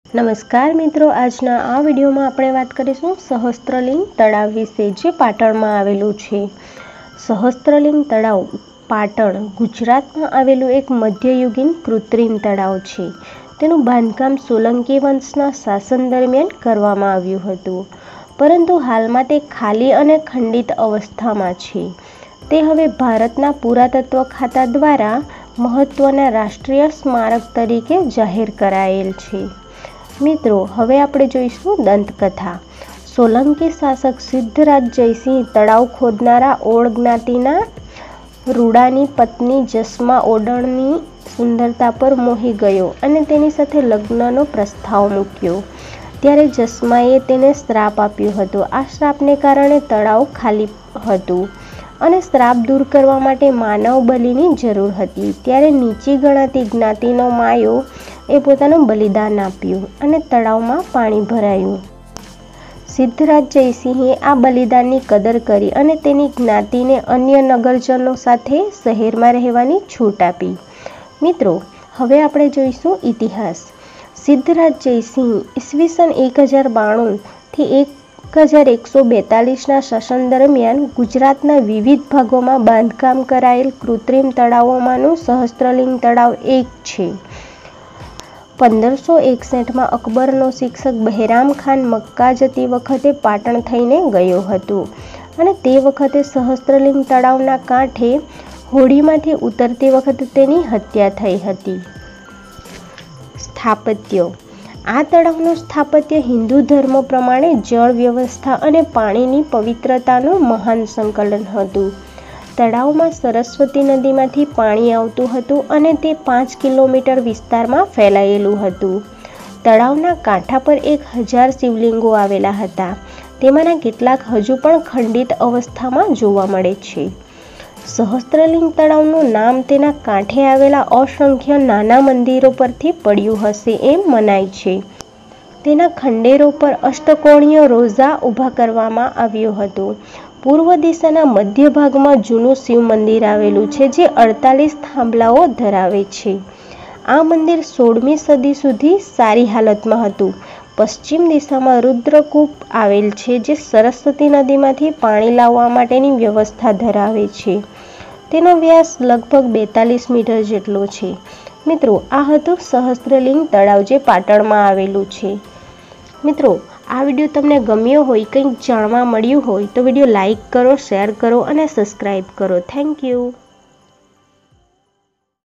નમસ્કાર મિત્રો, આજના આ વિડીયોમાં આપણે વાત કરીશું સહસ્ત્રલિંગ તળાવ વિશે, જે પાટણમાં આવેલું છે. સહસ્ત્રલિંગ તળાવ પાટણ ગુજરાતમાં આવેલું એક મધ્યયુગીન કૃત્રિમ તળાવ છે. તેનું બાંધકામ સોલંકી વંશના શાસન દરમિયાન કરવામાં આવ્યું હતું, પરંતુ હાલમાં તે ખાલી અને ખંડિત અવસ્થામાં છે. તે હવે ભારતના પુરાતત્વ ખાતા દ્વારા મહત્વના રાષ્ટ્રીય સ્મારક તરીકે જાહેર કરાયેલ છે. મિત્રો, હવે આપણે જોઈશું દંતકથા. સોલંકી શાસક સિદ્ધરાજ જયસિંહ તળાવ ખોદનારા ઓળ જ્ઞાતિના રૂડાની પત્ની જસમા ઓડણની સુંદરતા પર મોહી ગયો અને તેની સાથે લગ્નનો પ્રસ્તાવ મૂક્યો. ત્યારે જસમાએ તેને શ્રાપ આપ્યો હતો. આ શ્રાપને કારણે તળાવ ખાલી હતું અને શ્રાપ દૂર કરવા માટે માનવ બલિની જરૂર હતી. ત્યારે નીચી ગણાતી જ્ઞાતિનો માયો એ પોતાનું બલિદાન આપ્યું અને તળાવમાં પાણી ભરાયું. સિદ્ધરાજ જયસિંહે આ બલિદાનની કદર કરી અને તેની જ્ઞાતિને અન્ય નગરજનો સાથે શહેરમાં રહેવાની છૂટ આપી. મિત્રો, હવે આપણે જોઈશું ઇતિહાસ. સિદ્ધરાજ જયસિંહ ઈસવીસન 1092 થી 1142ના શાસન દરમિયાન ગુજરાતના વિવિધ ભાગોમાં બાંધકામ કરાયેલ કૃત્રિમ તળાવોમાંનું સહસ્ત્રલિંગ તળાવ એક છે. 1561માં અકબરનો શિક્ષક બહેરામ ખાન મક્કા જતી વખતે પાટણ થઈને ગયો હતો અને તે વખતે સહસ્ત્રલિંગ તળાવના કાંઠે હોડીમાંથી ઉતરતી વખતે તેની હત્યા થઈ હતી. સ્થાપત્ય. આ તળાવનું સ્થાપત્ય હિન્દુ ધર્મ પ્રમાણે જળ વ્યવસ્થા અને પાણીની પવિત્રતાનું મહાન સંકલન હતું. તળાવમાં સરસ્વતી નદીમાંથી પાણી આવતું હતું અને તે 5 કિલોમીટર વિસ્તારમાં ફેલાયેલું હતું. તળાવના કાંઠા પર 1000 શિવલિંગો આવેલા હતા. તેમાંના કેટલાક હજુ પણ ખંડિત અવસ્થામાં જોવા મળે છે. સહસ્ત્રલિંગ તળાવનું નામ તેના કાંઠે આવેલા અસંખ્ય નાના મંદિરો પરથી પડ્યું હશે એમ મનાય છે. તેના ખંડેરો પર અષ્ટકોણીય રોઝા ઊભા કરવામાં આવ્યો હતો. પૂર્વ દિશાના મધ્ય ભાગમાં જૂનું શિવ મંદિર આવેલું છે, જે 48 થાંભલાઓ ધરાવે છે. આ મંદિર 16મી સદી સુધી સારી હાલતમાં હતું. પશ્ચિમ દિશામાં રુદ્રકૂપ આવેલ છે, જે સરસ્વતી નદીમાંથી પાણી લાવવા માટેની વ્યવસ્થા ધરાવે છે. તેનો વ્યાસ લગભગ 42 મીટર જેટલો છે. મિત્રો, આ હતું સહસ્ત્રલિંગ તળાવ, જે પાટણમાં આવેલું છે. મિત્રો, આ વિડીયો તમને ગમ્યો હોય, કંઈક જાણવા મળ્યું હોય તો વિડીયો લાઈક કરો, શેર કરો અને સબસ્ક્રાઈબ કરો. Thank you.